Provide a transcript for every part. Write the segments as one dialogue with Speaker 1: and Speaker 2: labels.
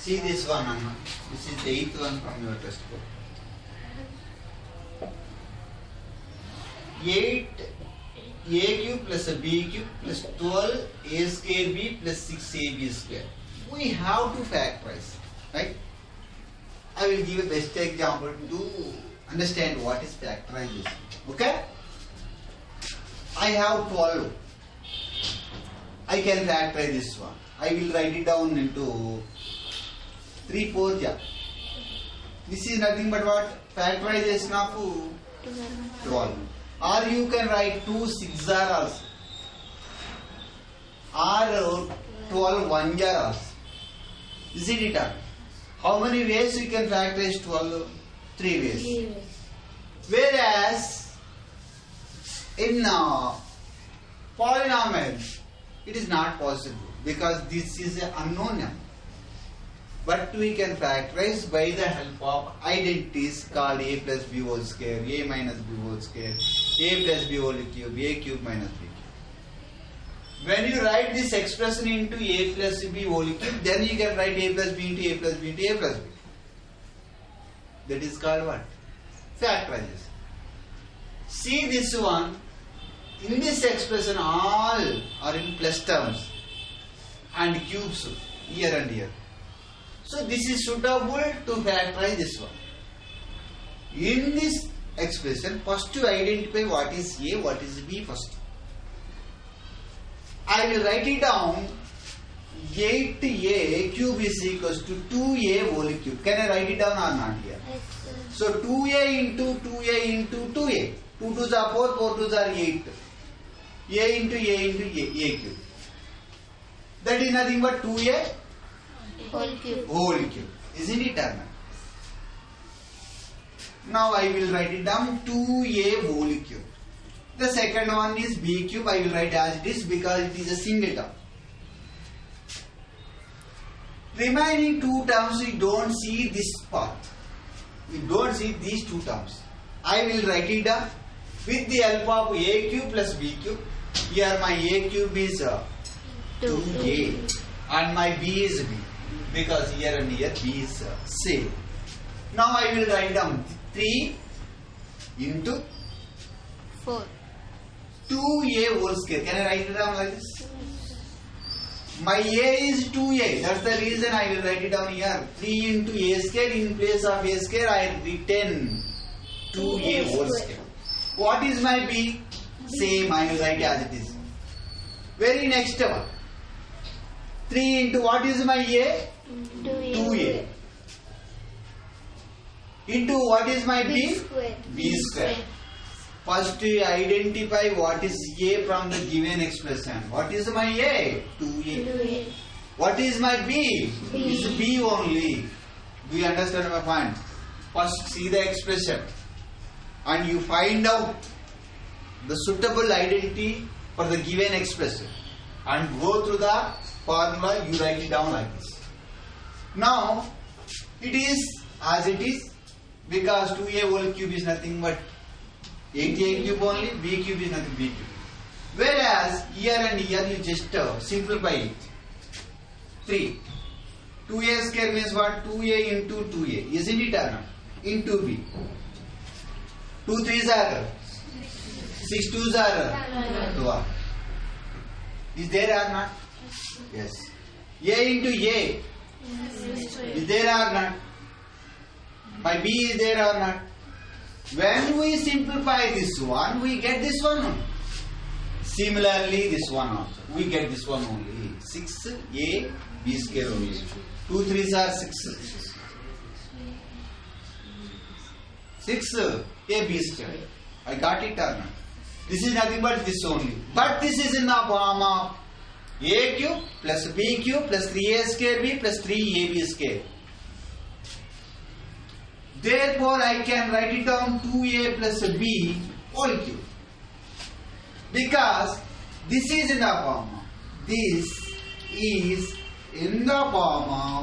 Speaker 1: See this one, Anna. This is the 8th one from your textbook. 8 a cube plus a b cube plus 12 a square b plus 6 ab square. We have to factorize, right? I will give a best example to understand what is factorization. Okay? I have 12. I can factorize this one. I will write it down into 3 4 yeah. This is nothing but what? Factorization of 12. Or you can write 2 6 are also. Or 12 1 are also. Isn't it? How many ways we can factorize 12? 3 ways. Whereas in polynomials, it is not possible because this is an unknown number. But we can factorize by the help of identities called a plus b whole square, a minus b whole square, a plus b whole cube, a cube minus b cube. When you write this expression into a plus b whole cube, then you can write a plus b into a plus b into a plus b. That is called what? Factorization. See this one. In this expression, all are in plus terms and cubes here and here. So this is suitable to factorize this one. In this expression, first to identify what is a, what is b first. I will write it down. 8a cube is equals to 2a whole cube. Can I write it down or not here? So 2a into 2a into 2a. 2 2s are 4, 4 2s are 8. A into a cube. That is nothing but 2a
Speaker 2: whole cube.
Speaker 1: Whole cube. Isn't it or not? Now I will write it down 2a whole cube. The second one is b cube. I will write as it is because it is a single term. Remaining 2 terms we don't see this part. We don't see these 2 terms. I will write it down with the help of a cube plus b cube. Here my a cube is 2a and my b is b because here and here b is same. Now I will write down 3 into
Speaker 2: 4.
Speaker 1: 2a whole square. Can I write it down like this? My a is 2a. That's the reason I will write it down here. 3 into a square. In place of a square I have written 2a whole square. What is my b? Same, I will write as it is. Very next one. 3 into what is my a? 2a. Into what is my b? B square. First we identify what is a from the given expression. What is my a? 2a. What is my b? Is b only. Do you understand my point? First see the expression and you find out the suitable identity for the given expression and go through the formula. You write it down like this. Now it is as it is because 2a whole cube is nothing but 8a cube only, b cube is nothing b cube. Whereas here and here you just simplify it. 3. 2a square means what? 2a into 2a. Isn't it or not? Into b. 2 3s are 6 2s are 12. Is there or not? Yes. A into a. Is there or not? My b is there or not? When we simplify this one, we get this one. Similarly, this one also. We get this one only. 6a b square only. 2 3s are 6. 6a b square. I got it or not? This is nothing but this only. But this is in the form of a cube plus b cube plus 3a square b plus 3ab square. Therefore, I can write it down 2a plus b whole cube. Because this is in the form of, this is in the form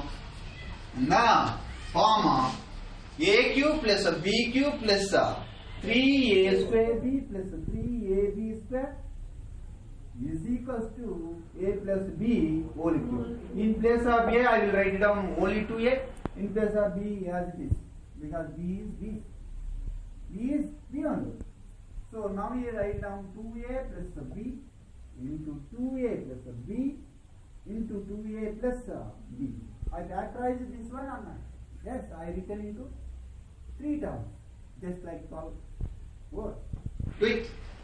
Speaker 1: of a cube plus b cube plus 3a square b plus 3ab square is equals to a plus b whole cube. In place of a, I will write it down only 2a. In place of b, as it is, because b is b. B is b only. So now we write down 2a plus b into 2a plus b into 2a plus b. I factorize this one or not? Yes, I written into 3 terms, just like 12 words. Do it.